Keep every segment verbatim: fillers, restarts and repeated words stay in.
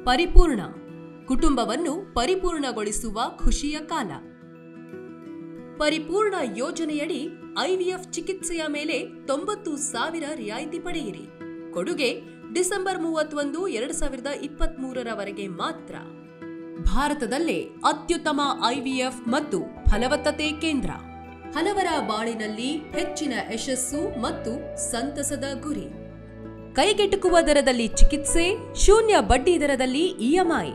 ಪರಿಪೂರ್ಣ ಕುಟುಂಬವನ್ನು ಪರಿಪೂರ್ಣಗೊಳಿಸುವ ಖುಷಿಯ ಕಾಲ. ಪರಿಪೂರ್ಣ ಯೋಜನೆಯಡಿ ಐವಿಎಫ್ ಚಿಕಿತ್ಸೆಯ ಮೇಲೆ ತೊಂಬತ್ತು ಸಾವಿರ ರಿಯಾಯಿತಿ ಪಡೆಯಿರಿ. ಕೊಡುಗೆ ಡಿಸೆಂಬರ್ ಮೂವತ್ತೊಂದು ಎರಡು ಸಾವಿರದ ಇಪ್ಪತ್ತ್ ಮೂರರವರೆಗೆ ಮಾತ್ರ. ಭಾರತದಲ್ಲೇ ಅತ್ಯುತ್ತಮ ಐವಿಎಫ್ ಮತ್ತು ಫಲವತ್ತತೆ ಕೇಂದ್ರ. ಹಲವರ ಬಾಳಿನಲ್ಲಿ ಹೆಚ್ಚಿನ ಯಶಸ್ಸು ಮತ್ತು ಸಂತಸದ ಗುರಿ. ಕೈಗೆಟುಕುವ ದರದಲ್ಲಿ ಚಿಕಿತ್ಸೆ, ಶೂನ್ಯ ಬಡ್ಡಿ ದರದಲ್ಲಿ ಇಎಂಐ.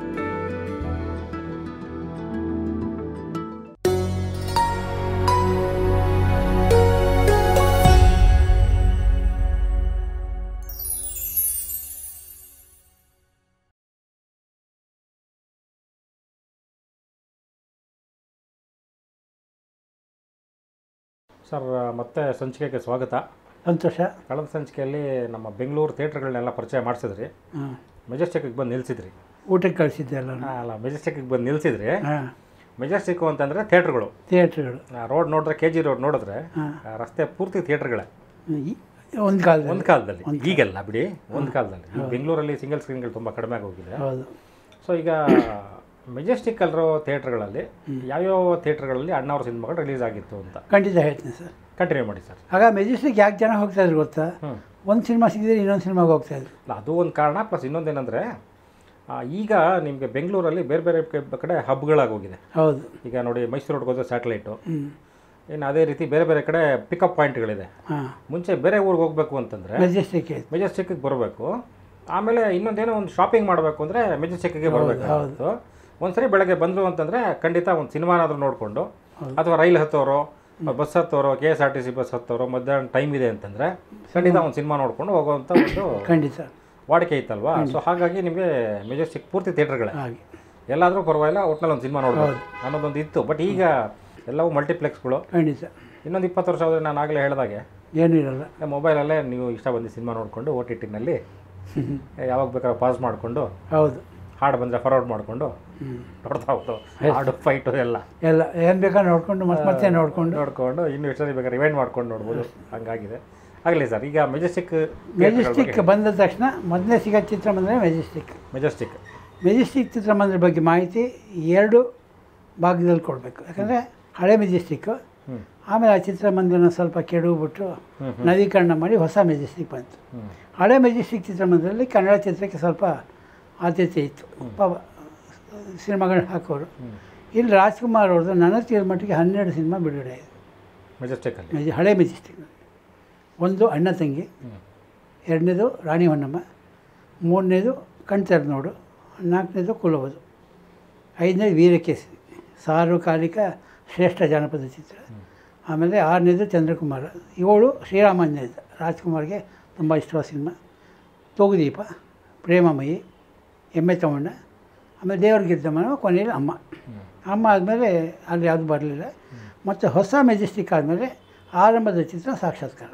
ಸರ್, ಮತ್ತೆ ಸಂಚಿಕೆಗೆ ಸ್ವಾಗತ. ಸಂತೋಷ. ಕಳೆದ ಸಂಚಿಕೆಯಲ್ಲಿ ನಮ್ಮ ಬೆಂಗಳೂರು ಥಿಯೇಟ್ರ್ಗಳನ್ನೆಲ್ಲ ಪರಿಚಯ ಮಾಡಿಸಿದ್ರಿ. ಮೆಜೆಸ್ಟಿಕ್ಗೆ ಬಂದು ನಿಲ್ಲಿಸಿದ್ರಿ. ಊಟಕ್ಕೆ ಕಳಿಸಿದ್ದೆ ಅಲ್ಲ ಅಲ್ಲ, ಮೆಜೆಸ್ಟಿಕ್ಗೆ ಬಂದು ನಿಲ್ಲಿಸಿದ್ರಿ. ಮೆಜೆಸ್ಟಿಕ್ಕು ಅಂತಂದರೆ ಥಿಯೇಟ್ರ್ಗಳು. ಥಿಯೇಟ್ರ್ಗಳು ರೋಡ್ ನೋಡಿದ್ರೆ, ಕೆ ಜಿ ರೋಡ್ ನೋಡಿದ್ರೆ ರಸ್ತೆ ಪೂರ್ತಿ ಥಿಯೇಟ್ರ್ಗಳೇ ಒಂದು ಕಾಲದಲ್ಲಿ. ಒಂದು ಕಾಲದಲ್ಲಿ, ಈಗೆಲ್ಲ ಬಿಡಿ, ಒಂದು ಕಾಲದಲ್ಲಿ. ಬೆಂಗಳೂರಲ್ಲಿ ಸಿಂಗಲ್ ಸ್ಕ್ರೀನ್ಗಳು ತುಂಬ ಕಡಿಮೆ ಆಗೋಗಿದೆ. ಹೌದು. ಸೊ ಈಗ ಮೆಜೆಸ್ಟಿಕ್ ಅಲ್ಲಿರೋ ಥಿಯೇಟ್ರ್ಗಳಲ್ಲಿ ಯಾವ್ಯಾವ ಥಿಯೇಟ್ರ್ಗಳಲ್ಲಿ ಅಣ್ಣವ್ರ ಸಿನಿಮಾಗಳು ರಿಲೀಸ್ ಆಗಿತ್ತು ಅಂತ ಖಂಡಿತ ಹೇಳ್ತೀನಿ ಸರ್. ಕಂಟಿನ್ಯೂ ಮಾಡಿ ಸರ್. ಆಗ ಮೆಜೆಸ್ಟಿಕ್ ಯಾಕೆ ಜನ ಹೋಗ್ತಾಯಿದ್ರು ಗೊತ್ತಾ? ಒಂದು ಸಿನಿಮಾ ಸಿಗಿದ್ರೆ ಇನ್ನೊಂದು ಸಿನಿಮಾಗೆ ಹೋಗ್ತಾಯಿದ್ರು. ಅಲ್ಲ, ಅದು ಒಂದು ಕಾರಣ. ಪ್ಲಸ್ ಇನ್ನೊಂದೇನೆಂದರೆ, ಈಗ ನಿಮಗೆ ಬೆಂಗಳೂರಲ್ಲಿ ಬೇರೆ ಬೇರೆ ಕಡೆ ಹಬ್ಗಳಾಗೋಗಿದೆ. ಹೌದು. ಈಗ ನೋಡಿ, ಮೈಸೂರು ರೋಡ್ಗೆ ಹೋದ್ರೆ ಸ್ಯಾಟಲೈಟು, ಇನ್ನು ಅದೇ ರೀತಿ ಬೇರೆ ಬೇರೆ ಕಡೆ ಪಿಕಪ್ ಪಾಯಿಂಟ್ಗಳಿದೆ. ಮುಂಚೆ ಬೇರೆ ಊರಿಗೆ ಹೋಗಬೇಕು ಅಂತಂದರೆ ಮೆಜೆಸ್ಟಿಕ್ ಮೆಜೆಸ್ಟಿಕ್ಗೆ ಬರಬೇಕು. ಆಮೇಲೆ ಇನ್ನೊಂದೇನೋ ಒಂದು ಶಾಪಿಂಗ್ ಮಾಡಬೇಕು ಅಂದರೆ ಮೆಜೆಸ್ಟಿಕ್ಗೆ ಬರಬೇಕಾಗಿತ್ತು. ಒಂದ್ಸರಿ ಬೆಳಗ್ಗೆ ಬಂದರು ಅಂತಂದರೆ ಖಂಡಿತ ಒಂದು ಸಿನಿಮಾನಾದರೂ ನೋಡಿಕೊಂಡು, ಅಥವಾ ರೈಲು ಹತ್ತೋರೋ, ಬಸ್ ಹತ್ತೋರೋ, K S R T C bus ಹತ್ತೋರೋ, ಮಧ್ಯಾಹ್ನ ಟೈಮ್ ಇದೆ ಅಂತಂದರೆ ಖಂಡಿತ ಒಂದು ಸಿನಿಮಾ ನೋಡಿಕೊಂಡು ಹೋಗೋವಂಥ ಒಂದು ಖಂಡಿತ ವಾಡಿಕೆ ಇತ್ತಲ್ವಾ. ಸೊ ಹಾಗಾಗಿ ನಿಮಗೆ ಮೆಜೆಸ್ಟಿಕ್ ಪೂರ್ತಿ ಥಿಯೇಟ್ರ್ಗಳೇ. ಎಲ್ಲಾದರೂ ಪರವಾಗಿಲ್ಲ, ಒಟ್ಟಿನಲ್ಲಿ ಒಂದು ಸಿನಿಮಾ ನೋಡ್ಬೋದು ಅನ್ನೋದೊಂದು ಇತ್ತು. ಬಟ್ ಈಗ ಎಲ್ಲವೂ ಮಲ್ಟಿಪ್ಲೆಕ್ಸ್ಗಳು. ಖಂಡಿತ. ಇನ್ನೊಂದು ಇಪ್ಪತ್ತು ವರ್ಷ ಆದರೆ ನಾನು ಆಗಲೇ ಹೇಳಿದಾಗೆ ಏನೂ ಇರಲ್ಲ. ಮೊಬೈಲಲ್ಲೇ ನೀವು ಇಷ್ಟ ಬಂದು ಸಿನಿಮಾ ನೋಡಿಕೊಂಡು ಓ ಟಿ ಟಿನಲ್ಲಿ ಯಾವಾಗ ಬೇಕಾದ್ರೆ ಪಾಸ್ ಮಾಡಿಕೊಂಡು, ಹೌದು, ಹಾಡು ಬಂದರೆ ಫಾರ್ವರ್ಡ್ ಮಾಡಿಕೊಂಡು ನೋಡ್ತಾ ಹೋಗ್ತು. ಹಾಡು, ಫೈಟು ಎಲ್ಲ ಎಲ್ಲ ಏನು ಬೇಕಾದ್ರೆ ನೋಡಿಕೊಂಡು ಮತ್ತೆ ಮತ್ತೆ ನೋಡಿಕೊಂಡು ನೋಡಿಕೊಂಡು ಇನ್ನೂ ಎಷ್ಟೊಂದು ಬೇಕಾದ್ರೆ ರಿವೈಂಡ್ ಮಾಡ್ಕೊಂಡು ನೋಡ್ಬೋದು. ಹಂಗಾಗಿದೆ. ಆಗಲಿ ಸರ್. ಈಗ ಮೆಜೆಸ್ಟಿಕ್ ಮೆಜೆಸ್ಟಿಕ್ ಬಂದ ತಕ್ಷಣ ಮೊದಲನೇ ಸಿಗೋ ಚಿತ್ರಮಂದಿರ ಮೆಜೆಸ್ಟಿಕ್. ಮೆಜೆಸ್ಟಿಕ್ ಮೆಜೆಸ್ಟಿಕ್ ಚಿತ್ರಮಂದಿರ ಬಗ್ಗೆ ಮಾಹಿತಿ ಎರಡು ಭಾಗದಲ್ಲಿ ಕೊಡಬೇಕು. ಯಾಕಂದರೆ ಹಳೆ ಮೆಜೆಸ್ಟಿಕ್ಕು, ಆಮೇಲೆ ಆ ಚಿತ್ರಮಂದಿರನ ಸ್ವಲ್ಪ ಕೆಡವಿಬಿಟ್ಟು ನವೀಕರಣ ಮಾಡಿ ಹೊಸ ಮೆಜೆಸ್ಟಿಕ್ ಬಂತು. ಹಳೆ ಮೆಜೆಸ್ಟಿಕ್ ಚಿತ್ರಮಂದಿರದಲ್ಲಿ ಕನ್ನಡ ಚಿತ್ರಕ್ಕೆ ಸ್ವಲ್ಪ ಆದ್ಯತೆ ಇತ್ತು, ಪಾಪ ಸಿನಿಮಾಗಳು ಹಾಕೋರು. ಇಲ್ಲಿ ರಾಜ್ಕುಮಾರ್ ಅವ್ರದ್ದು ನನ್ನ ತೀರ್ ಮಟ್ಟಿಗೆ ಹನ್ನೆರಡು ಸಿನಿಮಾ ಬಿಡುಗಡೆ ಇದೆ ಮೆಜೆಸ್ಟಿಕಲ್ಲಿ, ಮೆಜೆ ಹಳೆ ಮೆಜೆಸ್ಟಿಕ್ನಲ್ಲಿ. ಒಂದು ಅಣ್ಣ ತಂಗಿ, ಎರಡನೇದು ರಾಣಿ ಹೊನ್ನಮ್ಮ, ಮೂರನೇದು ಕಣ್ತೆರೆದು ನೋಡು, ನಾಲ್ಕನೇದು ಕುಲವದು, ಐದನೇದು ವೀರಕೇಸರಿ ಸಾರ್ವಕಾಲಿಕ ಶ್ರೇಷ್ಠ ಜಾನಪದ ಚಿತ್ರ, ಆಮೇಲೆ ಆರನೇದು ಚಂದ್ರಕುಮಾರ, ಏಳು ಶ್ರೀರಾಮಾಂಜನೇಯ ರಾಜ್ಕುಮಾರ್ಗೆ ತುಂಬ ಇಷ್ಟವಾದ ಸಿನಿಮಾ, ತೂಗುದೀಪ, ಪ್ರೇಮಮಯಿ, ಎಮ್ಮೆ ತಮ್ಮಣ್ಣ, ಆಮೇಲೆ ದೇವರ ಗೆದ್ದಮ್ಮನ, ಕೊನೆಯಲ್ಲಿ ಅಮ್ಮ. ಅಮ್ಮ ಆದಮೇಲೆ ಅಲ್ಲಿ ಯಾವುದು ಬರಲಿಲ್ಲ. ಮತ್ತು ಹೊಸ ಮೆಜೆಸ್ಟಿಕ್ ಆದಮೇಲೆ ಆರಂಭದ ಚಿತ್ರ ಸಾಕ್ಷಾತ್ಕಾರ.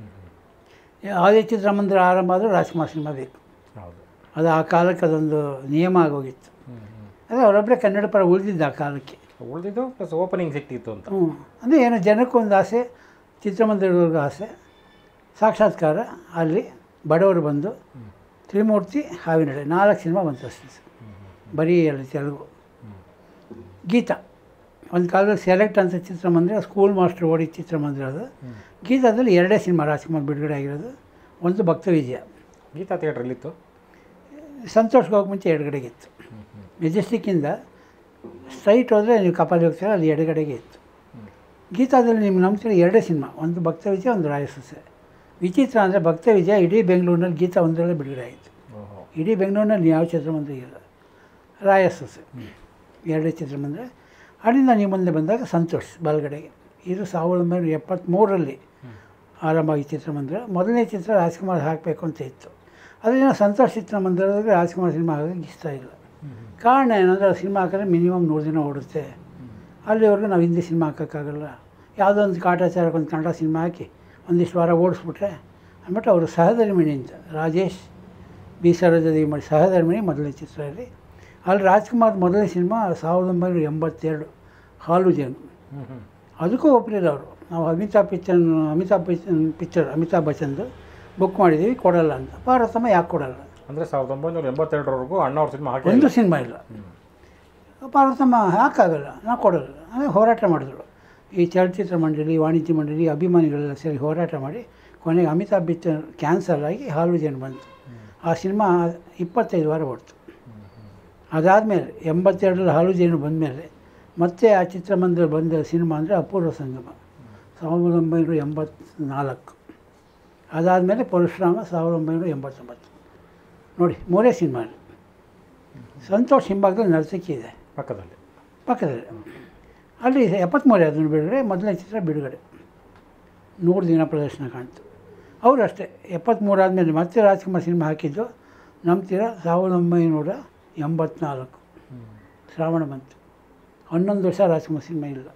ಯಾವುದೇ ಚಿತ್ರಮಂದಿರ ಆರಂಭ ಆದರೂ ರಾಜ್ಕುಮಾರ್ ಸಿನಿಮಾ ಬೇಕು. ಅದು ಆ ಕಾಲಕ್ಕೆ ಅದೊಂದು ನಿಯಮ ಆಗೋಗಿತ್ತು. ಅದೇ ಅವರೊಬ್ಬರೇ ಕನ್ನಡ ಪರ ಉಳಿದಿದ್ದು ಆ ಕಾಲಕ್ಕೆ, ಉಳಿದಿದ್ದು ಪ್ಲಸ್ ಓಪನಿಂಗ್ ಸಿಕ್ತಿತ್ತು ಅಂತ. ಹ್ಞೂ ಅಂದರೆ ಏನೋ ಜನಕ್ಕೊಂದು ಆಸೆ, ಚಿತ್ರಮಂದಿರದವ್ರಿಗೂ ಆಸೆ. ಸಾಕ್ಷಾತ್ಕಾರ ಅಲ್ಲಿ ಬಡವರು ಬಂದು, ತ್ರಿಮೂರ್ತಿ, ಹಾವಿನಡೆ, ನಾಲ್ಕು ಸಿನಿಮಾ ಬಂತು ಅಷ್ಟೇ ಸರ್, ಬರೀ ಅಲ್ಲಿ ತೆಲುಗು. ಗೀತಾ ಒಂದು ಕಾಲದಲ್ಲಿ ಸೆಲೆಕ್ಟ್ ಅಂತ ಚಿತ್ರಮಂದಿರ, ಸ್ಕೂಲ್ ಮಾಸ್ಟರ್ ಓಡಿ ಚಿತ್ರಮಂದಿರ ಅದು. ಗೀತಾದಲ್ಲಿ ಎರಡೇ ಸಿನಿಮಾ ರಾಜ್ಕುಮಾರ್ ಬಿಡುಗಡೆ ಆಗಿರೋದು. ಒಂದು ಭಕ್ತ ವಿಜಯ, ಗೀತಾ ಥಿಯೇಟ್ರಲ್ಲಿತ್ತು. ಸಂತೋಷ್ಗೆ ಹೋಗಿ ಮುಂಚೆ ಎಡಗಡೆಗೆ ಇತ್ತು. ಮೆಜೆಸ್ಟಿಕ್ಕಿಂದ ಸ್ಟ್ರೈಟ್ ಹೋದರೆ ನೀವು ಕಪಾಲಿ ಹೋಗ್ತೀರ, ಅಲ್ಲಿ ಎಡಗಡೆಗೆ ಇತ್ತು. ಗೀತಾದಲ್ಲಿ ನಿಮ್ಗೆ ನಂಬ್ತೀರ ಎರಡೇ ಸಿನಿಮಾ, ಒಂದು ಭಕ್ತ ವಿಜಯ, ಒಂದು ರಾಯಸೊಸೆ. ವಿಚಿತ್ರ ಅಂದರೆ ಭಕ್ತ ವಿಜಯ ಇಡೀ ಬೆಂಗಳೂರಿನಲ್ಲಿ ಗೀತಾ ಒಂದರಲ್ಲೇ ಬಿಡುಗಡೆ ಆಯಿತು. ಇಡೀ ಬೆಂಗಳೂರಿನಲ್ಲಿ ಯಾವ ಚಿತ್ರಮಂದಿರ ಇಲ್ಲ. ರಾಯಸೊಸೆ ಎರಡೇ ಚಿತ್ರಮಂದಿರ. ಅಲ್ಲಿಂದ ನೀವು ಮುಂದೆ ಬಂದಾಗ ಸಂತೋಷ್ ಬಲಗಡೆಗೆ. ಇದು ಸಾವಿರದ ಒಂಬೈನೂರ ಎಪ್ಪತ್ತ್ಮೂರರಲ್ಲಿ ಆರಂಭ ಆಗಿ ಚಿತ್ರಮಂದಿರ. ಮೊದಲನೇ ಚಿತ್ರ ರಾಜ್ಕುಮಾರ್ ಹಾಕಬೇಕು ಅಂತ ಇತ್ತು. ಅದರಿಂದ ಸಂತೋಷ್ ಚಿತ್ರಮಂದಿರದಲ್ಲಿ ರಾಜ್ಕುಮಾರ್ ಸಿನಿಮಾ ಹಾಗಾಗಿ ಇಷ್ಟ ಇಲ್ಲ. ಕಾರಣ ಏನಂದರೆ ಆ ಸಿನಿಮಾ ಹಾಕಿದ್ರೆ ಮಿನಿಮಮ್ ನೂರು ದಿನ ಓಡುತ್ತೆ. ಅಲ್ಲಿವರೆಗೂ ನಾವು ಹಿಂದಿ ಸಿನಿಮಾ ಹಾಕೋಕ್ಕಾಗಲ್ಲ. ಯಾವುದೋ ಒಂದು ಕಾಟಾಚಾರಕ್ಕೆ ಒಂದು ಕನ್ನಡ ಸಿನಿಮಾ ಹಾಕಿ ಒಂದಿಷ್ಟು ವಾರ ಓಡಿಸ್ಬಿಟ್ರೆ ಅಂದ್ಬಿಟ್ಟು ಅವರು ಸಹಧರ್ಮಿಣಿ ಅಂತ ರಾಜೇಶ್ ಬಿ ಸರೋಜದೇವಿ ಮಾಡಿ ಸಹಧರ್ಮಿಣಿ ಮೊದಲನೇ ಚಿತ್ರ ಇರಲಿ. ಅಲ್ಲಿ ರಾಜ್ಕುಮಾರ್ ಮೊದಲನೇ ಸಿನಿಮಾ ಸಾವಿರದ ಒಂಬೈನೂರ ಎಂಬತ್ತೆರಡು ಹಾಲು ಜೇನು. ಅದಕ್ಕೂ ಒಪ್ಪಲಿಲ್ಲ ಅವರು. ನಾವು Amitabh picture Amitabh picture picture Amitabh ಬಚ್ಚನ್ದು ಬುಕ್ ಮಾಡಿದ್ದೀವಿ, ಕೊಡಲ್ಲ ಅಂತ. ಪಾರ್ವತಮ್ಮ ಯಾಕೆ ಕೊಡಲ್ಲ? ಅಂದರೆ ಸಾವಿರದ ಒಂಬೈನೂರ ಎಂಬತ್ತೆರಡರವರೆಗೂ ಅಣ್ಣವ್ರ ಸಿನಿಮಾ ಹಾಕಿ ಒಂದು ಸಿನಿಮಾ ಇಲ್ಲ. ಪಾರ್ವತಮ್ಮ ಹಾಕಾಗಲ್ಲ, ನಾವು ಕೊಡೋಲ್ಲ ಅಂದರೆ ಹೋರಾಟ ಮಾಡಿದ್ರು. ಈ ಚಲನಚಿತ್ರ ಮಂಡಳಿ, ವಾಣಿಜ್ಯ ಮಂಡಳಿ, ಅಭಿಮಾನಿಗಳೆಲ್ಲ ಸೇರಿ ಹೋರಾಟ ಮಾಡಿ ಕೊನೆಗೆ ಅಮಿತಾಬ್ ಬಚ್ಚನ್ ಕ್ಯಾನ್ಸರ್ ಆಗಿ ಹಾಲು ಜನ ಬಂತು. ಆ ಸಿನಿಮಾ ಇಪ್ಪತ್ತೈದು ವಾರ ಓಡ್ತು. ಅದಾದಮೇಲೆ ಎಂಬತ್ತೆರಡರಲ್ಲಿ ಹಾಲು ಜೇನು ಬಂದಮೇಲೆ ಮತ್ತೆ ಆ ಚಿತ್ರಮಂದಿರ ಬಂದ ಸಿನಿಮಾ ಅಂದರೆ ಅಪೂರ್ವ ಸಂಗಮ ಸಾವಿರದ ಒಂಬೈನೂರ ಎಂಬತ್ತ್ನಾಲ್ಕು. ಅದಾದಮೇಲೆ ಪರಶುರಾಮ ಸಾವಿರದ ಒಂಬೈನೂರ ಎಂಬತ್ತೊಂಬತ್ತು. ನೋಡಿ ಮೂರೇ ಸಿನಿಮಾ. ಸಂತೋಷ್ ಹಿಂಭಾಗದಲ್ಲಿ ನರ್ತಕಿ ಇದೆ ಪಕ್ಕದಲ್ಲಿ ಪಕ್ಕದಲ್ಲಿ ಅಲ್ಲಿ ಎಪ್ಪತ್ತ್ಮೂರೇ ಅದನ್ನು ಬಿಡುಗಡೆ, ಮೊದಲನೇ ಚಿತ್ರ ಬಿಡುಗಡೆ, ನೂರು ದಿನ ಪ್ರದರ್ಶನ ಕಾಣ್ತು. ಅವರು ಅಷ್ಟೇ ಎಪ್ಪತ್ತ್ಮೂರು ಆದಮೇಲೆ ಮತ್ತೆ ರಾಜ್ಕುಮಾರ್ ಸಿನಿಮಾ ಹಾಕಿದ್ದು ನಂಬ್ತೀರ ಸಾವಿರದ ಒಂಬೈನೂರ ಎಂಬತ್ನಾಲ್ಕು ಶ್ರಾವಣ ಬಂತು. ಹನ್ನೊಂದು ವರ್ಷ ರಾಜ್ಕುಮಾರ್ ಸಿನಿಮಾ ಇಲ್ಲ.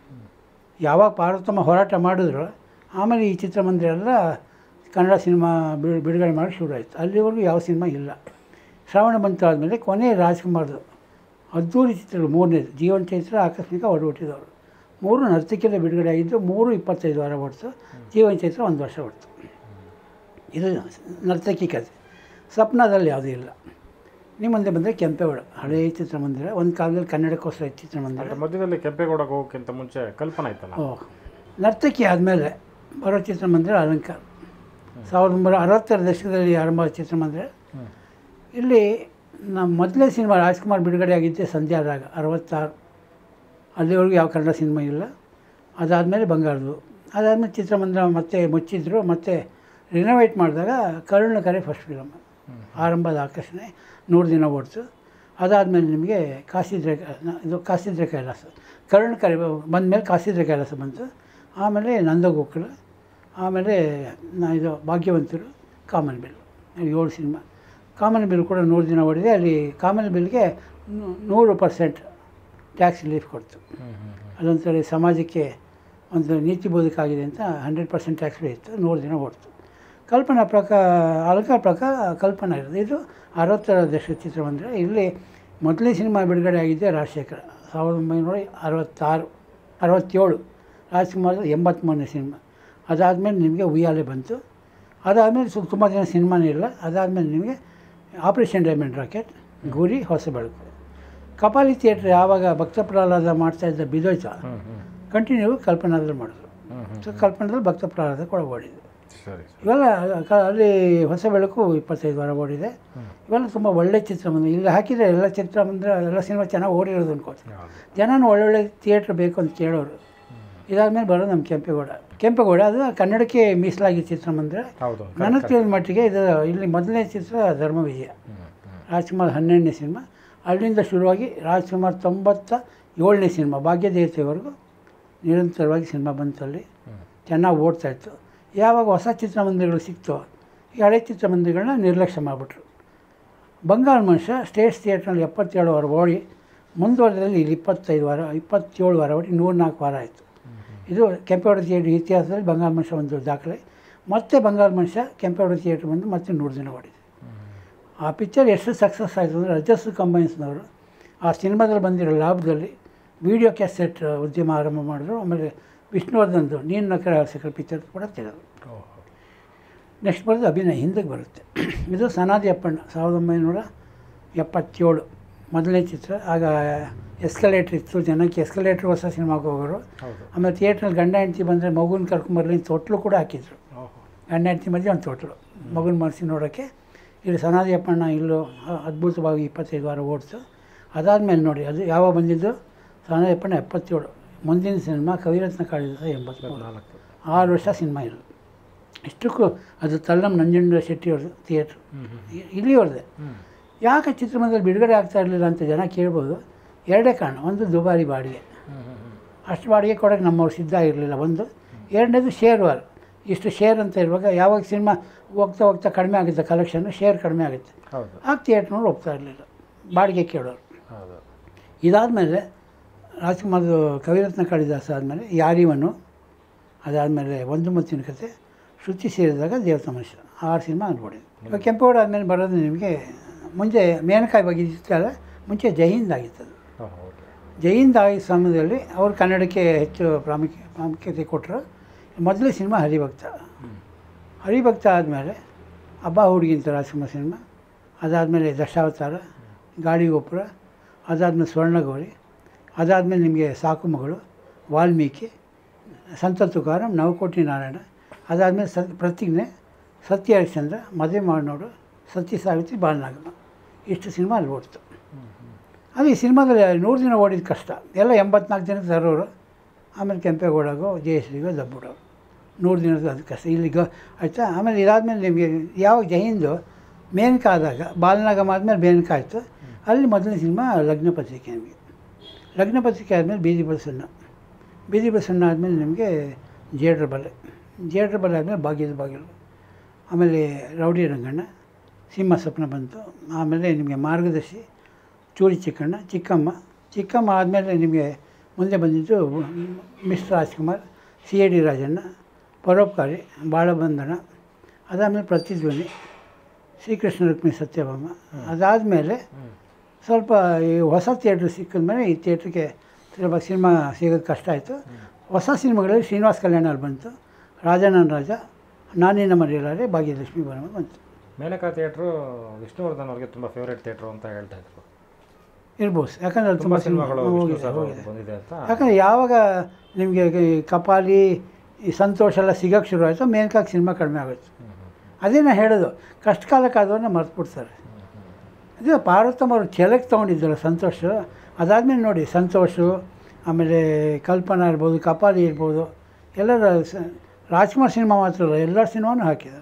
ಯಾವಾಗ ಪಾರ್ವತಮ್ಮ ಹೋರಾಟ ಮಾಡಿದ್ರು ಆಮೇಲೆ ಈ ಚಿತ್ರಮಂದಿರ ಎಲ್ಲ ಕನ್ನಡ ಸಿನಿಮಾ ಬಿಡು ಬಿಡುಗಡೆ ಮಾಡಿ ಶುರು ಆಯಿತು. ಅಲ್ಲಿವರೆಗೂ ಯಾವ ಸಿನಿಮಾ ಇಲ್ಲ. ಶ್ರಾವಣ ಬಂತು ಆದಮೇಲೆ ಕೊನೆ ರಾಜ್ಕುಮಾರ್ದು ಅದ್ದೂರಿ ಚಿತ್ರಗಳು ಮೂರನೇದು ಜೀವನ ಚೈತ್ರ, ಆಕಸ್ಮಿಕ, ಒಡಹುಟ್ಟಿದವರು ಮೂರು ನರ್ತಕಿಯಲ್ಲೇ ಬಿಡುಗಡೆ ಆಗಿದ್ದು. ಮೂರು ಇಪ್ಪತ್ತೈದು ವಾರ ಓಡ್ತು. ಜೀವನ ಚೈತ್ರ ಒಂದು ವರ್ಷ ಓಡ್ತು. ಇದು ನರ್ತಕಿ ಕಥೆ. ಸ್ವಪ್ನದಲ್ಲಿ ಯಾವುದೂ ಇಲ್ಲ. ನಿಮ್ಮ ಮುಂದೆ ಬಂದರೆ ಕೆಂಪೇಗೌಡ ಹಳೆಯ ಚಿತ್ರಮಂದಿರ, ಒಂದು ಕಾಲದಲ್ಲಿ ಕನ್ನಡಕ್ಕೋಸ್ಕರ ಚಿತ್ರಮಂದಿರ. ಮಧ್ಯದಲ್ಲಿ ಕೆಂಪೇಗೌಡಕ್ಕೆ ಹೋಗೋಕ್ಕಿಂತ ಮುಂಚೆ ಕಲ್ಪನಾ ಇತ್ತಲ್ಲ. ಓಹ್, ನರ್ತಕಿ ಆದಮೇಲೆ ಬರೋ ಚಿತ್ರಮಂದಿರ ಅಲಂಕಾರ. ಸಾವಿರದ ಒಂಬೈನೂರ ಅರವತ್ತರ ದಶಕದಲ್ಲಿ ಆರಂಭ ಚಿತ್ರಮಂದಿರ. ಇಲ್ಲಿ ನಮ್ಮ ಮೊದಲನೇ ಸಿನಿಮಾ ರಾಜ್ಕುಮಾರ್ ಬಿಡುಗಡೆ ಆಗಿದ್ದೆ ಸಂಧ್ಯಾ ರಾಗ ಅರವತ್ತಾರು. ಅಲ್ಲಿವರೆಗೂ ಯಾವ ಕನ್ನಡ ಸಿನಿಮಾ ಇಲ್ಲ. ಅದಾದಮೇಲೆ ಬಂಗಾರದು. ಅದಾದಮೇಲೆ ಚಿತ್ರಮಂದಿರ ಮತ್ತೆ ಮುಚ್ಚಿದ್ರು. ಮತ್ತು ರಿನೋವೇಟ್ ಮಾಡಿದಾಗ ಕರುಣ ಕರೆ ಫಸ್ಟ್ ಫಿಲಮ್ ಆರಂಭದ ಆಕರ್ಷಣೆ, ನೂರು ದಿನ ಓಡ್ತು. ಅದಾದಮೇಲೆ ನಿಮಗೆ ಕಾಸಿದ್ರೆ ಇದು ಕಾಸಿದ್ರೆ ಕೈಲಾಸ, ಕರುಣ ಕರೆ ಬಂದಮೇಲೆ ಕಾಸಿದ್ರೆ ಕೈಲಾಸ ಬಂತು. ಆಮೇಲೆ ನಂದಗೋಕುಲ, ಆಮೇಲೆ ನಾ ಇದು ಭಾಗ್ಯವಂತರು, ಕಾಮನ್ ಬಿಲ್, ಏಳು ಸಿನಿಮಾ. ಕಾಮನ್ ಬಿಲ್ ಕೂಡ ನೂರು ದಿನ ಓಡಿದೆ. ಅಲ್ಲಿ ಕಾಮನ್ ಬಿಲ್ಗೆ ನೂರು ಪರ್ಸೆಂಟ್ ಟ್ಯಾಕ್ಸ್ ರಿಲೀಫ್ ಕೊಡ್ತು. ಅದೊಂಥರ ಸಮಾಜಕ್ಕೆ ಒಂದು ನೀತಿ ಬೋಧಕ ಆಗಿದೆ ಅಂತ ಹಂಡ್ರೆಡ್ ಪರ್ಸೆಂಟ್ ಟ್ಯಾಕ್ಸ್ ಫ್ರೀ ಇತ್ತು. ನೂರು ದಿನ ಓಡ್ತು. ಕಲ್ಪನಾ ಪ್ರಕಾರ ಅಲಂಕಾರ ಪ್ರಕಾರ ಕಲ್ಪನಾ ಇರೋದು. ಇದು ಅರವತ್ತರ ದಶಕ ಚಿತ್ರಮಂದಿರ. ಇಲ್ಲಿ ಮೊದಲನೇ ಸಿನಿಮಾ ಬಿಡುಗಡೆ ಆಗಿದ್ದೆ ರಾಜಶೇಖರ ಸಾವಿರದ ಒಂಬೈನೂರ ಅರವತ್ತಾರು ಅರವತ್ತೇಳು. ರಾಜ್ಕುಮಾರ್ ಎಂಬತ್ತ್ಮೂರನೇ ಸಿನಿಮಾ. ಅದಾದಮೇಲೆ ನಿಮಗೆ ಉಯ್ಯಾಲೆ ಬಂತು. ಅದಾದಮೇಲೆ ಸು ತುಂಬ ದಿನ ಸಿನಿಮಾನೇ ಇಲ್ಲ. ಅದಾದಮೇಲೆ ನಿಮಗೆ ಆಪರೇಷನ್ ಡೈಮಂಡ್ ರಾಕೆಟ್, ಗುರಿ, ಹೊಸ ಬೆಳಕು. ಕಪಾಲಿ ಥಿಯೇಟ್ರ್ ಯಾವಾಗ ಭಕ್ತ ಪ್ರಹ್ಲಾದ ಮಾಡ್ತಾಯಿದ್ದ ಬಿದೋಯ್ತು, ಕಂಟಿನ್ಯೂ ಕಲ್ಪನಾದಲ್ಲಿ ಮಾಡಿದ್ರು. ಸೊ ಕಲ್ಪನಾದಲ್ಲಿ ಭಕ್ತ ಪ್ರಹ್ಲಾದ ಕೂಡ ಓಡಿದೆ. ಇವೆಲ್ಲ ಅಲ್ಲಿ ಹೊಸ ಬೆಳಕು ಇಪ್ಪತ್ತೈದು ವಾರ ಓಡಿದೆ. ಇವೆಲ್ಲ ತುಂಬ ಒಳ್ಳೆ ಚಿತ್ರಮಂದಿರ. ಇಲ್ಲಿ ಹಾಕಿದರೆ ಎಲ್ಲ ಚಿತ್ರಮಂದಿರ ಎಲ್ಲ ಸಿನಿಮಾ ಚೆನ್ನಾಗಿ ಓಡಿರೋದು ಅನ್ಕೋತೀನಿ. ಜನನೂ ಒಳ್ಳೊಳ್ಳೆ ಥಿಯೇಟ್ರ್ ಬೇಕು ಅಂತ ಕೇಳೋರು. ಇದಾದಮೇಲೆ ಬರೋದು ನಮ್ಮ ಕೆಂಪೇಗೌಡ. ಕೆಂಪೇಗೌಡ ಅದು ಕನ್ನಡಕ್ಕೆ ಮೀಸಲಾಗಿ ಚಿತ್ರಮಂದಿರ. ನನಗೆ ತಿಳಿದ ಮಟ್ಟಿಗೆ ಇದು ಇಲ್ಲಿ ಮೊದಲನೇ ಚಿತ್ರ ಧರ್ಮವಿಜಯ, ರಾಜ್ಕುಮಾರ್ ಹನ್ನೆರಡನೇ ಸಿನಿಮಾ. ಅಲ್ಲಿಂದ ಶುರುವಾಗಿ ರಾಜ್ಕುಮಾರ್ ತೊಂಬತ್ತ ಏಳನೇ ಸಿನಿಮಾ ಭಾಗ್ಯದೇವತೆವರೆಗೂ ನಿರಂತರವಾಗಿ ಸಿನಿಮಾ ಬಂತಲ್ಲಿ. ಚೆನ್ನಾಗಿ ಓಡ್ತಾಯಿತ್ತು. ಯಾವಾಗ ಹೊಸ ಚಿತ್ರಮಂದಿರಗಳು ಸಿಕ್ತೋ ಈ ಹಳೆ ಚಿತ್ರಮಂದಿರಗಳನ್ನ ನಿರ್ಲಕ್ಷ್ಯ ಮಾಡಿಬಿಟ್ರು. ಬಂಗಾಳ ಮನುಷ್ಯ ಸ್ಟೇಟ್ ಥಿಯೇಟ್ರ್ನಲ್ಲಿ ಎಪ್ಪತ್ತೇಳು ವಾರ ಓಡಿ ಮುಂದುವರೆದಲ್ಲಿ ಇಲ್ಲಿ ಇಪ್ಪತ್ತೈದು ವಾರ ಇಪ್ಪತ್ತೇಳು ವಾರ ಓಡಿ ನೂರ್ನಾಲ್ಕು ವಾರ ಆಯಿತು. ಇದು ಕೆಂಪೇಗೌಡ ಥಿಯೇಟ್ರ್ ಇತಿಹಾಸದಲ್ಲಿ ಬಂಗಾಳ ಮನುಷ್ಯ ಒಂದು ದಾಖಲೆ. ಮತ್ತೆ ಬಂಗಾಳ ಮನುಷ್ಯ ಕೆಂಪೇಗೌಡ ಥಿಯೇಟ್ರ್ ಬಂದು ಮತ್ತೆ ನೂರು ದಿನ ಓಡಿದೆ. ಆ ಪಿಕ್ಚರ್ ಎಷ್ಟು ಸಕ್ಸಸ್ ಆಯಿತು ಅಂದರೆ ರಜಸ್ ಕಂಬೈನ್ಸ್ನವರು ಆ ಸಿನಿಮಾದಲ್ಲಿ ಬಂದಿರೋ ಲಾಭದಲ್ಲಿ ವೀಡಿಯೋ ಕ್ಯಾಸೆಟ್ ಉದ್ಯಮ ಆರಂಭ ಮಾಡಿದ್ರು. ಆಮೇಲೆ ವಿಷ್ಣುವರ್ಧನ್ದು ನೀನು ನಕರ ಆರ್ಸಿಕಲ್ ಪಿಕ್ಚರ್ ಕೂಡ ತೆಗೆದರು. ನೆಕ್ಸ್ಟ್ ಬರೋದು ಅಭಿನಯ ಹಿಂದಕ್ಕೆ ಬರುತ್ತೆ. ಇದು ಸನಾದಿ ಅಪ್ಪಣ್ಣ ಸಾವಿರದ ಒಂಬೈನೂರ ಎಪ್ಪತ್ತೇಳು ಮೊದಲನೇ ಚಿತ್ರ. ಆಗ ಎಸ್ಕಲೇಟ್ರ್ ಇತ್ತು, ಜನಕ್ಕೆ ಎಸ್ಕಲೇಟ್ರ್ ಹೊಸ ಸಿನಿಮಾಗೆ ಹೋಗೋರು. ಆಮೇಲೆ ಥಿಯೇಟ್ರಲ್ಲಿ ಗಂಡ ಹೆಂಡತಿ ಬಂದರೆ ಮಗುನ ಕರ್ಕೊಂಬರ್ಲಿ ತೊಟ್ಲು ಕೂಡ ಹಾಕಿದ್ರು. ಗಂಡ ಹೆಂಡತಿ ಮಧ್ಯೆ ಒಂದು ತೊಟ್ಲು ಮಗುನ ಮನಸ್ಸಿ ನೋಡೋಕ್ಕೆ. ಇಲ್ಲಿ ಸನಾದಿ ಅಪ್ಪಣ್ಣ ಇಲ್ಲೂ ಅದ್ಭುತವಾಗಿ ಇಪ್ಪತ್ತೈದು ವಾರ ಓಡಿತು. ಅದಾದಮೇಲೆ ನೋಡಿ ಅದು ಯಾವಾಗ ಬಂದಿದ್ದು ಸನಾದಿ ಅಪ್ಪಣ್ಣ ಎಪ್ಪತ್ತೇಳು. ಮುಂದಿನ ಸಿನಿಮಾ ಕವಿರತ್ನ ಕಾಳಿದಾಸ ಎಂಬತ್ತ್ಮೂರು. ಆರು ವರ್ಷ ಸಿನಿಮಾ ಇಲ್ಲ. ಇಷ್ಟಕ್ಕೂ ಅದು ತಲ್ಲಂ ನಂಜುಂಡ ಶೆಟ್ಟಿಯವ್ರದ್ದು ಥಿಯೇಟ್ರು ಇಲ್ಲಿಯವ್ರದ್ದೇ. ಯಾಕೆ ಚಿತ್ರಮಂದಿರದಲ್ಲಿ ಬಿಡುಗಡೆ ಆಗ್ತಾ ಇರಲಿಲ್ಲ ಅಂತ ಜನ ಕೇಳ್ಬೋದು. ಎರಡೇ ಕಾರಣ. ಒಂದು ದುಬಾರಿ ಬಾಡಿಗೆ, ಅಷ್ಟು ಬಾಡಿಗೆ ಕೊಡೋಕ್ಕೆ ನಮ್ಮವ್ರು ಸಿದ್ಧ ಇರಲಿಲ್ಲ ಒಂದು. ಎರಡನೇದು ಶೇರ್ ವಾರ್. ಇಷ್ಟು ಶೇರ್ ಅಂತ ಇರುವಾಗ ಯಾವಾಗ ಸಿನಿಮಾ ಹೋಗ್ತಾ ಹೋಗ್ತಾ ಕಡಿಮೆ ಆಗುತ್ತೆ ಕಲೆಕ್ಷನ್ನು, ಶೇರ್ ಕಡಿಮೆ ಆಗುತ್ತೆ. ಆಗ ಥಿಯೇಟ್ರ್ನವ್ರು ಹೋಗ್ತಾ ಇರಲಿಲ್ಲ, ಬಾಡಿಗೆ ಕೇಳೋರು. ಇದಾದಮೇಲೆ ರಾಜ್ಕುಮಾರ್ದು ಕವಿರತ್ನ ಕಾಳಿದಾಸ ಆದಮೇಲೆ ಯಾರಿವನು, ಅದಾದಮೇಲೆ ಒಂದು ಮುತ್ತಿನ ಕತೆ, ಶ್ರುತಿ ಸೇರಿದಾಗ ದೇವತಾ ಮನುಷ್ಯ, ಆರು ಸಿನಿಮಾ ಅನ್ಕೊಂಡಿದ್ದೆ. ಇವಾಗ ಕೆಂಪೇಗೌಡ ಆದಮೇಲೆ ಬರೋದು ನಿಮಗೆ ಮುಂಚೆ ಮೇನಕಾಯಿ ಬಗ್ಗೆ ಇತ್ತಲ್ಲ, ಮುಂಚೆ ಜೈಹಿಂದ್ ಆಗಿತ್ತದು. ಜೈಹಿಂದ್ ಆಗಿದ್ದ ಸಮಯದಲ್ಲಿ ಅವರು ಕನ್ನಡಕ್ಕೆ ಹೆಚ್ಚು ಪ್ರಾಮುಖ್ಯ ಪ್ರಾಮುಖ್ಯತೆ ಕೊಟ್ಟರು. ಮೊದಲೇ ಸಿನಿಮಾ ಹರಿಭಕ್ತ. ಹರಿಭಕ್ತ ಆದಮೇಲೆ ಹಬ್ಬ ಹುಡುಗಿ ಅಂತ ರಾಜ್ಕುಮಾರ್ ಸಿನಿಮಾ, ಅದಾದಮೇಲೆ ದಶಾವತಾರ, ಗಾಳಿಗೋಪುರ, ಅದಾದಮೇಲೆ ಸ್ವರ್ಣಗೌರಿ, ಅದಾದಮೇಲೆ ನಿಮಗೆ ಸಾಕು ಮಗಳು, ವಾಲ್ಮೀಕಿ, ಸಂತ ತುಕಾರಾಮ್, ನವಕೋಟಿ ನಾರಾಯಣ, ಅದಾದಮೇಲೆ ಸ ಪ್ರತಿಜ್ಞೆ, ಸತ್ಯ ಹರಿಶ್ಚಂದ್ರ, ಮದುವೆ ಮಾಡಿನೋಡು, ಸತ್ಯ ಸಾವಿತ್ರಿ, ಬಾಲನಾಗಮ್ಮ, ಇಷ್ಟು ಸಿನಿಮಾ ಅಲ್ಲಿ ಓಡ್ತು. ಅದು ಈ ಸಿನಿಮಾದಲ್ಲಿ ನೂರು ದಿನ ಓಡಿದ ಕಷ್ಟ, ಎಲ್ಲ ಎಂಬತ್ನಾಲ್ಕು ದಿನಕ್ಕೆ ತರೋರು. ಆಮೇಲೆ ಕೆಂಪೇಗೌಡಗೋ ಜಯಶ್ರೀಗೋ ದಬ್ಬುಡೋರು, ನೂರು ದಿನದ ಅದು ಕಷ್ಟ ಇಲ್ಲಿ ಗ ಆಯಿತಾ. ಆಮೇಲೆ ಇದಾದಮೇಲೆ ನಿಮಗೆ ಯಾವ ಜೈಂದು ಮೇನಕ ಆದಾಗ, ಬಾಲನಾಗಮ್ಮ ಆದಮೇಲೆ ಮೇನಕ ಆಯಿತು. ಅಲ್ಲಿ ಮೊದಲನೇ ಸಿನಿಮಾ ಲಗ್ನ ಪತ್ರಿಕೆ. ನಿಮಗೆ ಲಗ್ನ ಪತ್ರಿಕೆ ಆದಮೇಲೆ ಬೀದಿ ಬಸವಣ್ಣ, ಬೀದಿ ಬಸವಣ್ಣ ಆದಮೇಲೆ ನಿಮಗೆ ಜೇಡ್ರ ಬಲೆ, ಜೇಡ್ರ ಬಲೆ ಆದಮೇಲೆ ಬಾಗಿಲು ಬಾಗಿಲು, ಆಮೇಲೆ ರೌಡಿ ರಂಗಣ್ಣ, ಸಿಂಹ ಸ್ವಪ್ನ ಬಂತು. ಆಮೇಲೆ ನಿಮಗೆ ಮಾರ್ಗದರ್ಶಿ, ಚೂರಿ ಚಿಕ್ಕಣ್ಣ, ಚಿಕ್ಕಮ್ಮ, ಚಿಕ್ಕಮ್ಮ ಆದಮೇಲೆ ನಿಮಗೆ ಮುಂದೆ ಬಂದಿದ್ದು mister Rajkumar, C A D Rajanna, Paropakari, Balabandhana, ಅದಾದಮೇಲೆ ಪ್ರತಿಧ್ವನಿ, ಶ್ರೀಕೃಷ್ಣ ರುಕ್ಮಿಣಿ ಸತ್ಯಭಾಮ. ಅದಾದಮೇಲೆ ಸ್ವಲ್ಪ ಈ ಹೊಸ ಥಿಯೇಟ್ರ್ ಸಿಕ್ಕಿದ ಮೇಲೆ ಈ ಥಿಯೇಟ್ರಿಗೆ ಸ್ವಲ್ಪ ಸಿನಿಮಾ ಸಿಗೋದು ಕಷ್ಟ ಆಯಿತು. ಹೊಸ ಸಿನಿಮಾಗಳಲ್ಲಿ ಶ್ರೀನಿವಾಸ್ ಕಲ್ಯಾಣ ಅಲ್ಲಿ ಬಂತು, ರಾಜಣ್ಣನ ರಾಜ, ನಾನಿನ್ನ ಮರೆಯಲಾರೆ, ಭಾಗ್ಯಲಕ್ಷ್ಮಿ ಬರಮ ಬಂತು. ಮೇನಕ ಥಿಯೇಟ್ರು ವಿಷ್ಣುವರ್ಧನ್ ಅವ್ರಿಗೆ ತುಂಬ ಫೇವ್ರೇಟ್ ಥಿಯೇಟ್ರು ಅಂತ ಹೇಳ್ತಾ ಇದ್ರು. ಇರ್ಬೋದು, ಯಾಕಂದರೆ ಅಲ್ಲಿ ತುಂಬ ಸಿನಿಮಾಗಳು ಹೋಗಿದೆ ಹೋಗಿದೆ ಬಂದಿದೆ ಅಂತ. ಯಾಕಂದರೆ ಯಾವಾಗ ನಿಮಗೆ ಈ ಕಪಾಲಿ, ಈ ಸಂತೋಷ ಎಲ್ಲ ಸಿಗೋಕ್ಕೆ ಶುರು ಆಯಿತು, ಮೇನಕಾಗಿ ಸಿನಿಮಾ ಕಡಿಮೆ ಆಗೋಯ್ತು. ಅದೇ ನಾನು ಹೇಳೋದು, ಕಷ್ಟ ಕಾಲಕ್ಕಾದವನ್ನ ಮರೆತುಬಿಡ್ತಾರೆ. ಇದು ಪಾರ್ವತಮ್ಮ ಅವರು ಛಲಕ್ಕೆ ತೊಗೊಂಡಿದ್ದಲ್ಲ ಸಂತೋಷ. ಅದಾದಮೇಲೆ ನೋಡಿ ಸಂತೋಷು, ಆಮೇಲೆ ಕಲ್ಪನಾ ಇರ್ಬೋದು, ಕಪಾಲಿ ಇರ್ಬೋದು, ಎಲ್ಲರ ರಾಜ್ಕುಮಾರ್ ಸಿನಿಮಾ ಮಾತ್ರ ಅಲ್ಲ, ಎಲ್ಲ ಸಿನಿಮಾನೂ ಹಾಕಿದ್ದಾರೆ.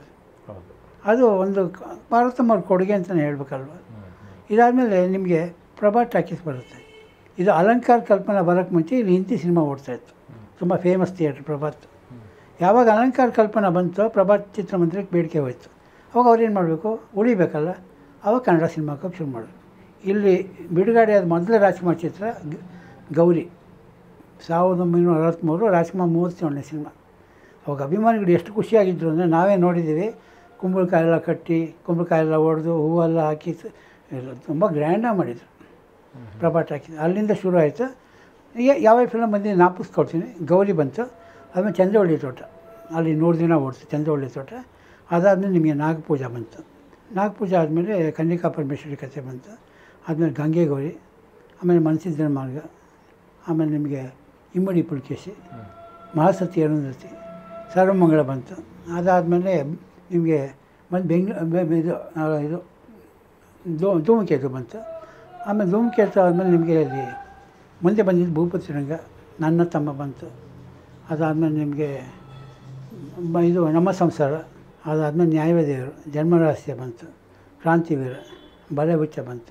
ಅದು ಒಂದು ಪಾರ್ವತಮ್ಮ ಅವ್ರ ಕೊಡುಗೆ ಅಂತಲೇ ಹೇಳ್ಬೇಕಲ್ವ. ಇದಾದಮೇಲೆ ನಿಮಗೆ ಪ್ರಭಾತ್ ಟಾಕೀಸ್ ಬರುತ್ತೆ. ಇದು ಅಲಂಕಾರ ಕಲ್ಪನಾ ಬರೋಕ್ಕೆ ಮುಂಚೆ ಇಲ್ಲಿ ಹಿಂದಿ ಸಿನಿಮಾ ಓಡ್ತಾಯಿತ್ತು, ತುಂಬ ಫೇಮಸ್ ಥಿಯೇಟ್ರ್ ಪ್ರಭಾತ್. ಯಾವಾಗ ಅಲಂಕಾರ ಕಲ್ಪನಾ ಬಂತು, ಪ್ರಭಾತ್ ಚಿತ್ರಮಂದಿರಕ್ಕೆ ಬೇಡಿಕೆ ಹೋಯ್ತು. ಅವಾಗ ಅವ್ರೇನು ಮಾಡಬೇಕು, ಉಳಿಬೇಕಲ್ಲ, ಅವಾಗ ಕನ್ನಡ ಸಿನಿಮಾ ಹಾಕೋಕ್ಕೆ ಶುರು ಮಾಡೋದು. ಇಲ್ಲಿ ಬಿಡುಗಡೆ ಆದ ಮೊದಲೇ ರಾಜ್ಕುಮಾರ್ ಚಿತ್ರ ಗೌರಿ, ಸಾವಿರದ ಒಂಬೈನೂರ ಅರವತ್ತ್ಮೂರು, ರಾಜ್ಕುಮಾರ್ ಮೂವತ್ತೇಳನೇ ಸಿನಿಮಾ. ಅವಾಗ ಅಭಿಮಾನಿಗಳು ಎಷ್ಟು ಖುಷಿಯಾಗಿದ್ದರು ಅಂದರೆ ನಾವೇ ನೋಡಿದ್ದೀವಿ. ಕುಂಬಳಕಾಯೆಲ್ಲ ಕಟ್ಟಿ, ಕುಂಬಳಕಾಯೆಲ್ಲ ಹೊಡೆದು, ಹೂವೆಲ್ಲ ಹಾಕಿ ಎಲ್ಲ ತುಂಬ ಗ್ರ್ಯಾಂಡಾಗಿ ಮಾಡಿದರು. ಪ್ರಭಾಟ್ ಹಾಕಿ ಅಲ್ಲಿಂದ ಶುರು ಆಯಿತು. ಈಗ ಯಾವ್ಯಾವ ಫಿಲಮ್ ಬಂದಿದ್ದು ನಾಪಿಸ್ಕೊಡ್ತೀನಿ. ಗೌರಿ ಬಂತು, ಆಮೇಲೆ ಚಂದ್ರವಳ್ಳಿ ತೋಟ, ಅಲ್ಲಿ ನೂರು ದಿನ ಓಡಿತು ಚಂದ್ರವಳ್ಳಿ ತೋಟ. ಅದಾದಮೇಲೆ ನಿಮಗೆ ನಾಗಪೂಜಾ ಬಂತು. ನಾಗಪೂಜೆ ಆದಮೇಲೆ ಕನ್ನಿಕಾ ಪರಮೇಶ್ವರಿ ಕಥೆ ಬಂತು. ಆದಮೇಲೆ ಗಂಗೆ ಗೌರಿ, ಆಮೇಲೆ ಮನಸ್ಸಿದ್ದರ ಮಾರ್ಗ, ಆಮೇಲೆ ನಿಮಗೆ ಇಮ್ಮಡಿ ಪುಲಕೇಶಿ, ಮಹಾಸತಿ ಅರುಂಧತಿ, ಸರ್ವಮಂಗಳ ಬಂತು. ಅದಾದಮೇಲೆ ನಿಮಗೆ ಬಂದು ಬೆಂಗ್ಳೂರು ಇದು ಇದು ಧೂ ಧೂಮಕೇತು ಬಂತು. ಆಮೇಲೆ ಧೂಮಕೇತು ಆದಮೇಲೆ ನಿಮಗೆ ಅಲ್ಲಿ ಮುಂದೆ ಬಂದಿದ್ದು ಭೂಪತಿ ರಂಗ, ನನ್ನ ತಮ್ಮ ಬಂತು. ಅದಾದಮೇಲೆ ನಿಮಗೆ ಇದು ನಮ್ಮ ಸಂಸಾರ, ಅದಾದಮೇಲೆ ನ್ಯಾಯವೇ ದೇವರು, ಜನ್ಮರಹಸ್ಯ ಬಂತು, ಕ್ರಾಂತಿವೀರ, ಬಲೆ ಹುಚ್ಚ ಬಂತು.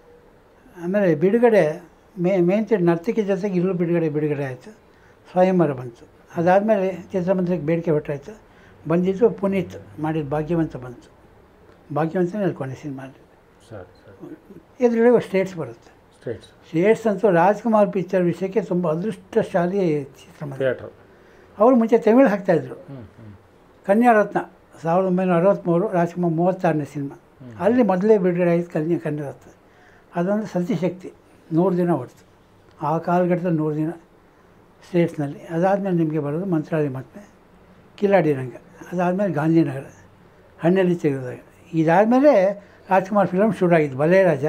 ಆಮೇಲೆ ಬಿಡುಗಡೆ ಮೇ ಮೇನ್ ನರ್ತಕಿ ಜೊತೆಗೆ ಇಲ್ಲೂ ಬಿಡುಗಡೆ ಬಿಡುಗಡೆ ಆಯಿತು. ಸ್ವಯಂವರ ಬಂತು. ಅದಾದಮೇಲೆ ಚಿತ್ರಮಂದಿರಕ್ಕೆ ಬೇಡಿಕೆ ಹೊಟ್ಟಾಯಿತು. ಬಂದಿದ್ದು ಪುನೀತ್ ಮಾಡಿದ ಭಾಗ್ಯವಂತ ಬಂತು. ಭಾಗ್ಯವಂತನೇ ಅಲ್ಲಿ ಕೊನೆ ಸಿನಿಮಾಲಿ. ಸರಿ ಸರಿ ಎದುರುಗಡೆ ಸ್ಟೇಟ್ಸ್ ಬರುತ್ತೆ. ಸ್ಟೇಟ್ಸ್ ಸ್ಟೇಟ್ಸ್ ಅಂತೂ ರಾಜ್ಕುಮಾರ್ ಪಿಕ್ಚರ್ ವಿಷಯಕ್ಕೆ ತುಂಬ ಅದೃಷ್ಟಶಾಲಿ ಚಿತ್ರಮಂದಿರ. ಥಿಯೇಟ್ರು ಅವರು ಮುಂಚೆ ತಮಿಳು ಹಾಕ್ತಾಯಿದ್ರು. ಹ್ಞೂ ಹ್ಞೂ ಕನ್ಯಾರತ್ನ ಸಾವಿರದ ಒಂಬೈನೂರ ಅರವತ್ತ್ಮೂರು, ರಾಜ್ಕುಮಾರ್ ಮೂವತ್ತಾರನೇ ಸಿನಿಮಾ. ಅಲ್ಲಿ ಮೊದಲೇ ಬಿಡುಗಡೆ ಆಯಿತು ಕನ್ಯಾ ಕನ್ಯಾರತ್ನ. ಅದೊಂದು ಸತಿಶಕ್ತಿ, ನೂರು ದಿನ ಹೊಡ್ತು ಆ ಕಾಲಘಟ್ಟದಲ್ಲಿ, ನೂರು ದಿನ ಸ್ಟೇಟ್ಸ್ನಲ್ಲಿ. ಅದಾದಮೇಲೆ ನಿಮಗೆ ಬರೋದು ಮಂತ್ರಾಲಯ ಮತ್ತೆ ಕಿಲಾಡಿ ರಂಗ, ಅದಾದಮೇಲೆ ಗಾಂಧಿನಗರ, ಹಣ್ಣಲ್ಲಿ ತೆಗೆದಾಗ. ಇದಾದಮೇಲೆ ರಾಜ್ಕುಮಾರ್ ಫಿಲಮ್ ಶುರು ಆಗಿದ್ದು ಬಲೆ ರಾಜ.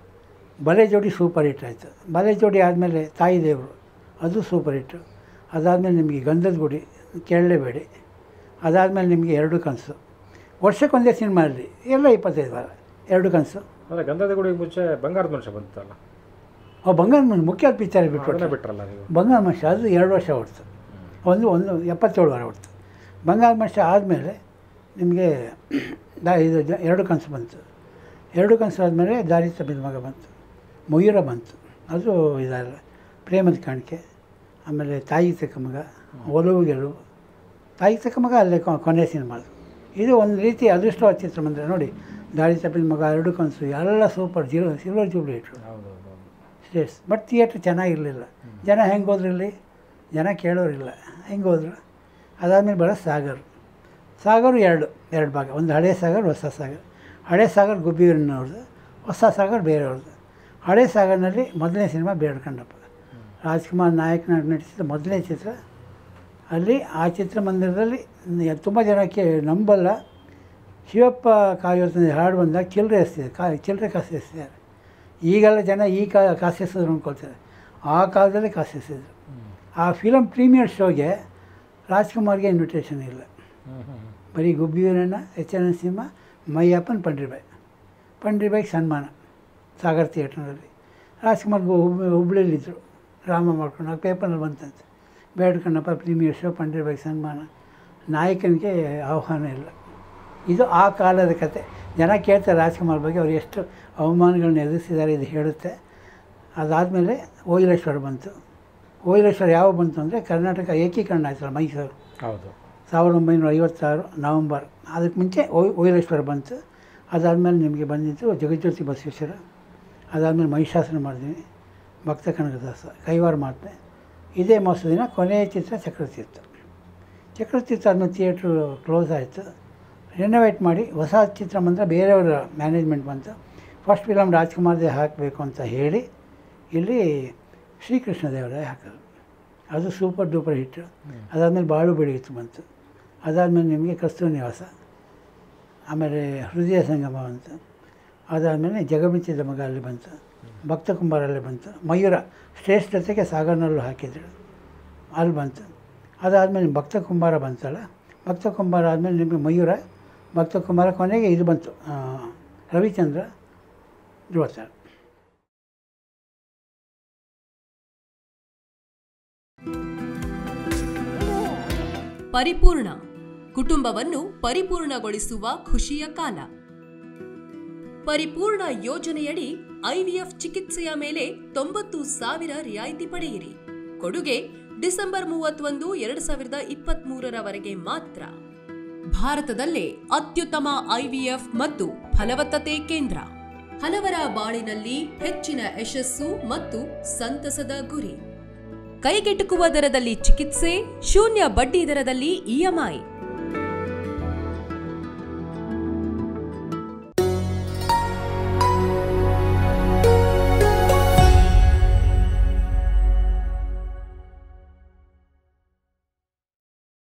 ಬಲೆ ಜೋಡಿ ಸೂಪರ್ ಹಿಟ್ ಆಯಿತು. ಬಲೆ ಜೋಡಿ ಆದಮೇಲೆ ತಾಯಿ ದೇವರು, ಅದು ಸೂಪರ್ ಹಿಟ್ಟು. ಅದಾದಮೇಲೆ ನಿಮಗೆ ಗಂಧದ ಗುಡಿ, ಕೇಳಲೇಬೇಡಿ. ಅದಾದಮೇಲೆ ನಿಮಗೆ ಎರಡು ಕನಸು. ವರ್ಷಕ್ಕೊಂದೇ ಸಿನಿಮಾ ಅಲ್ಲಿ ಎಲ್ಲ ಇಪ್ಪತ್ತೈದು ವಾರ ಎರಡು ಕನಸು. ಅಂದರೆ ಗಂಧದ ಗುಡಿಗೆ ಮುಂಚೆ ಬಂಗಾರದ ಮನುಷ್ಯ ಬಂತಲ್ಲ, ಅವು ಬಂಗಾರದ ಮನುಷ್ಯ ಮುಖ್ಯ ಪಿಕ್ಚರ್ ಬಿಟ್ಬಿಟ್ಟು ಬಿಟ್ರಲ್ಲ ನೀವು. ಬಂಗಾರದ ಮನುಷ್ಯ ಅದು ಎರಡು ವರ್ಷ ಹೊಡ್ತು, ಒಂದು ಒಂದು ಎಪ್ಪತ್ತೇಳು ವಾರ ಹೊಡ್ತು. ಬಂಗಾರದ ಮನುಷ್ಯ ಆದಮೇಲೆ ನಿಮಗೆ ದಾ ಇದು ಎರಡು ಕನಸು ಬಂತು. ಎರಡು ಕನಸು ಆದಮೇಲೆ ದಾರಿ ತಪ್ಪಿದ ಮಗ ಬಂತು, ಮಯೂರ ಬಂತು, ಅದು ಇದಲ್ಲ ಪ್ರೇಮದ ಕಾಣಿಕೆ. ಆಮೇಲೆ ತಾಯಿ ತಕ್ಕ ಮಗ, ಒಲವು ಗೆಲುವು, ತಾಯಿ ತಕ್ಕ ಮಗ ಅಲ್ಲೇ ಕೊನೆ ಸಿನಿಮಾ. ಇದು ಒಂದು ರೀತಿ ಅದೃಷ್ಟವಾದ ಚಿತ್ರಮಂದಿರ ನೋಡಿ. ದಾರಿ ತಪ್ಪಿದ ಮಗ, ಎರಡು ಕನಸು ಎಲ್ಲ ಸೂಪರ್ ಜೀರೋ ಸಿಲ್ವರ್ ಜೂಬ್ಲಿ ಇಟ್ಟರು ಸ್ಟೇಟ್ಸ್. ಬಟ್ ಥಿಯೇಟ್ರ್ ಚೆನ್ನಾಗಿರಲಿಲ್ಲ. ಜನ ಹೆಂಗೆ ಹೋದ್ರು ಇಲ್ಲಿ, ಜನ ಕೇಳೋರಿಲ್ಲ, ಹೆಂಗೆ ಹೋದ್ರು. ಅದಾದಮೇಲೆ ಬರೋ ಸಾಗರ್. ಸಾಗರು ಎರಡು ಎರಡು ಭಾಗ, ಒಂದು ಹಳೆ ಸಾಗರ್, ಹೊಸ ಸಾಗರ್. ಹಳೆ ಸಾಗರ್ ಗುಬ್ಬಿಯವ್ರನ್ನವ್ರದ್ದು, ಹೊಸ ಸಾಗರ್ ಬೇರೆಯವ್ರದ್ದು. ಹಳೆ ಸಾಗರ್ನಲ್ಲಿ ಮೊದಲನೇ ಸಿನಿಮಾ ಬೇಡ್ಕಂಡಪ್ಪ, ರಾಜ್ಕುಮಾರ್ ನಾಯಕನಾಗಿ ನಟಿಸಿದ ಮೊದಲನೇ ಚಿತ್ರ. ಅಲ್ಲಿ ಆ ಚಿತ್ರಮಂದಿರದಲ್ಲಿ ತುಂಬ ಜನಕ್ಕೆ ನಂಬಲ್ಲ, ಶಿವಪ್ಪ ಕಾಯೋತನ ಹಾಡು ಬಂದಾಗ ಚಿಲ್ಲರೆ ಎಸ್ತಿದೆ ಕಾ ಚಿಲ್ಲರೆ ಕಾಸು ಎಸ್ತಿದ್ದಾರೆ. ಈಗೆಲ್ಲ ಜನ ಈ ಕಾ ಕಾಸು ಎಸೆದ್ರು ಅಂದ್ಕೊಳ್ತಾರೆ. ಆ ಕಾಲದಲ್ಲೇ ಕಾಸು ಎಸೆದ್ರು. ಆ ಫಿಲಮ್ ಪ್ರೀಮಿಯರ್ ಶೋಗೆ ರಾಜ್ಕುಮಾರ್ಗೆ ಇನ್ವಿಟೇಷನ್ ಇಲ್ಲ. ಬರೀ ಗುಬ್ಬಿ ವೀರಣ್ಣ, ಎಚ್ ಎನ್ ನರಸಿಂಹ, ಮೈಯಪ್ಪನ ಪಂಡ್ರಿಬಾಯಿ ಪಂಡ್ರಿಬಾಯಿಗೆ ಸನ್ಮಾನ ಸಾಗರ್ ಥಿಯೇಟ್ರ್ನಲ್ಲಿ. ರಾಜ್ಕುಮಾರ್ಗೆ ಹುಬ್ ಹುಬ್ಳಿಲಿದ್ದರು ಡ್ರಾಮಾ ಮಾಡ್ಕೊಂಡು. ಆ ಪೇಪರ್ನಲ್ಲಿ ಬಂತಂತೆ, ಬೇಡ್ಕಣ್ಣಪ್ಪ ಪ್ರೀಮಿಯರ್ ಶೋ, ಪಂಡ್ರಿಬಾಯಿಗೆ ಸನ್ಮಾನ, ನಾಯಕನಿಗೆ ಆಹ್ವಾನ ಇಲ್ಲ. ಇದು ಆ ಕಾಲದ ಕತೆ. ಜನ ಕೇಳ್ತಾರೆ ರಾಜ್ಕುಮಾರ್ ಬಗ್ಗೆ, ಅವ್ರು ಎಷ್ಟು ಅವಮಾನಗಳನ್ನ ಎದುರಿಸಿದ್ದಾರೆ ಇದು ಹೇಳುತ್ತೆ. ಅದಾದಮೇಲೆ ಓಯಿಲೇಶ್ವರ ಬಂತು. ಓಯಿಲೇಶ್ವರ ಯಾವ ಬಂತು ಅಂದರೆ ಕರ್ನಾಟಕ ಏಕೀಕರಣ ಆಯ್ತಲ್ಲ ಮೈಸೂರು, ಹೌದು, ಸಾವಿರದ ಒಂಬೈನೂರ ಐವತ್ತಾರು ನವಂಬರ್. ಅದಕ್ಕೆ ಮುಂಚೆ ಓಯ್ ಓಯಿಲೇಶ್ವರ ಬಂತು. ಅದಾದಮೇಲೆ ನಿಮಗೆ ಬಂದಿತ್ತು ಜಗಜ್ಯೋತಿ ಬಸವೇಶ್ವರ. ಅದಾದಮೇಲೆ ಮಹಿಷಾಸುರ ಮಾಡಿದ್ವಿ, ಭಕ್ತ ಕನಕದಾಸ, ಕೈವಾರ ಮಾತೆ. ಇದೇ ಮಾಸ ದಿನ ಕೊನೆಯ ಚಿತ್ರ ಚಕ್ರತೀರ್ಥ. ಚಕ್ರತೀರ್ಥ ಆದಮೇಲೆ ಥಿಯೇಟ್ರು ಕ್ಲೋಸ್ ಆಯಿತು. ರೆನೋವೇಟ್ ಮಾಡಿ ಹೊಸ ಚಿತ್ರ ಬಂದರೆ ಬೇರೆಯವರ ಮ್ಯಾನೇಜ್ಮೆಂಟ್ ಬಂತು. ಫಸ್ಟ್ ಫಿಲಮ್ ರಾಜ್ಕುಮಾರ್ದೇ ಹಾಕಬೇಕು ಅಂತ ಹೇಳಿ ಇಲ್ಲಿ ಶ್ರೀಕೃಷ್ಣ ದೇವರಾಯ ಹಾಕೋದು. ಅದು ಸೂಪರ್ ಡೂಪರ್ ಹಿಟ್ಟು. ಅದಾದಮೇಲೆ ಬಾಳು ಬೆಳೆಯಿತು ಬಂತು. ಅದಾದಮೇಲೆ ನಿಮಗೆ ಕಸ್ತೂರಿ ನಿವಾಸ, ಆಮೇಲೆ ಹೃದಯ ಸಂಗಮ ಬಂತು. ಅದಾದಮೇಲೆ ಜಗಮಿಚ್ಚಿದ ಮಗ ಅಲ್ಲಿ ಬಂತು, ಭಕ್ತ ಕುಂಬಾರಲ್ಲಿ ಬಂತು, ಮಯೂರ ಶ್ರೇಷ್ಠತೆಗೆ ಸಾಗರ್ನಲ್ಲೂ ಹಾಕಿದ್ರು, ಅಲ್ಲಿ ಬಂತು. ಅದಾದಮೇಲೆ ಭಕ್ತ ಕುಂಬಾರ ಬಂತಲ್ಲ, ಭಕ್ತ ಕುಂಬಾರ ಆದಮೇಲೆ ನಿಮಗೆ ಮಯೂರ, ಭಕ್ತ ಕುಂಬಾರ, ಕೊನೆಗೆ ಇದು ಬಂತು ರವಿಚಂದ್ರ ಧ್ರುವತಾರ. ಪರಿಪೂರ್ಣ ಕುಟುಂಬವನ್ನು ಪರಿಪೂರ್ಣಗೊಳಿಸುವ ಖುಷಿಯ ಕಾಲ. ಪರಿಪೂರ್ಣ ಯೋಜನೆಯಡಿ ಐವಿಎಫ್ ಚಿಕಿತ್ಸೆಯ ಮೇಲೆ ತೊಂಬತ್ತು ಸಾವಿರ ರಿಯಾಯಿತಿ ಪಡೆಯಿರಿ. ಕೊಡುಗೆ ಡಿಸೆಂಬರ್ ಮೂವತ್ತೊಂದು ಎರಡು ಸಾವಿರದ ಇಪ್ಪತ್ತ್ ಮೂರರವರೆಗೆ ಮಾತ್ರ. ಭಾರತದಲ್ಲೇ ಅತ್ಯುತ್ತಮ ಐವಿಎಫ್ ಮತ್ತು ಫಲವತ್ತತೆ ಕೇಂದ್ರ. ಹಲವರ ಬಾಳಿನಲ್ಲಿ ಹೆಚ್ಚಿನ ಯಶಸ್ಸು ಮತ್ತು ಸಂತಸದ ಗುರಿ. ಕೈಗೆಟುಕುವ ದರದಲ್ಲಿ ಚಿಕಿತ್ಸೆ, ಶೂನ್ಯ ಬಡ್ಡಿ ದರದಲ್ಲಿ ಇಎಂಐ.